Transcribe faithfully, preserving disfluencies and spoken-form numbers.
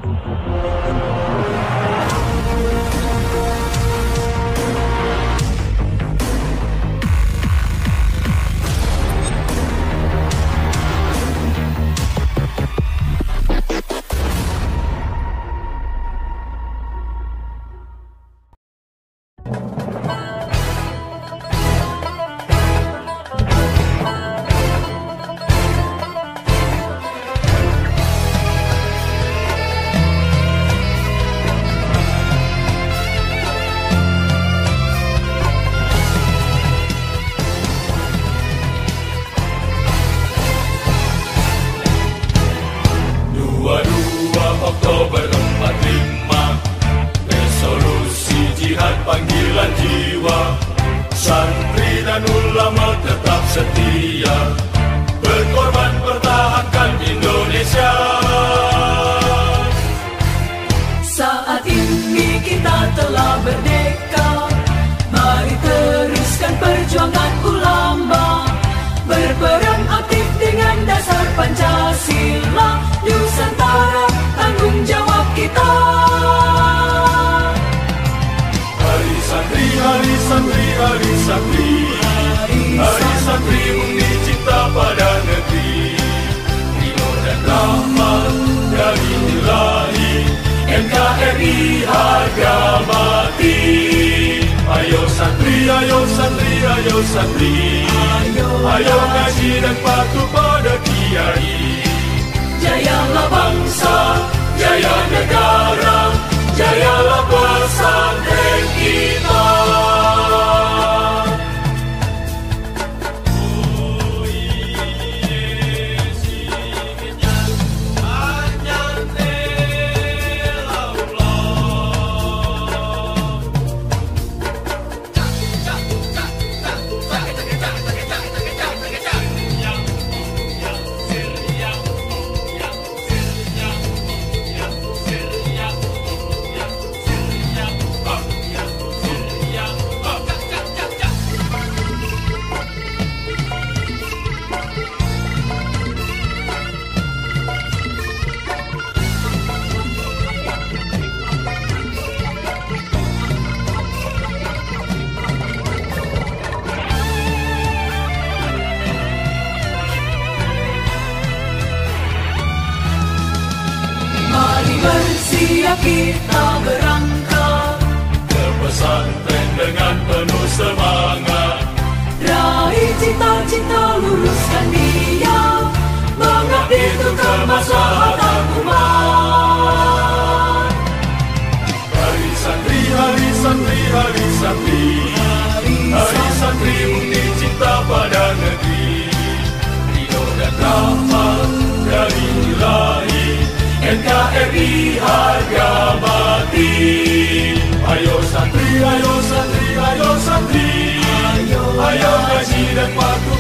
Oktober empat puluh lima, resolusi jihad panggilan jiwa, santri dan ulama tetap setia, berkorban pertahankan Indonesia. Saat ini kita telah merdeka, mari teruskan perjuangan ulama, berperan aktif dengan dasar Pancasila, Nusantara tanggung jawab kita. Hari santri, hari santri, hari santri, hari santri murni cinta pada negeri, ridho dan rahmat dari Ilahi, N K R I harga mati. Ayo santri, ayo santri, ayo santri, ayo ngaji dan patuh pada kiai. Jayalah bangsa, jaya negara, jayalah pesantren kita. Bersiap kita berangkat ke pesantren dengan penuh semangat, raih cita-cita, luruskan niat, mengabdi untuk kemaslahatan umat. Hari santri, hari santri, hari santri, hari santri murni cinta pada negeri, ridho dan rahmat dari Ilahi, N K R I harga mati. Ayo santri, ayo santri, ayo santri, ayo ngaji dan patuh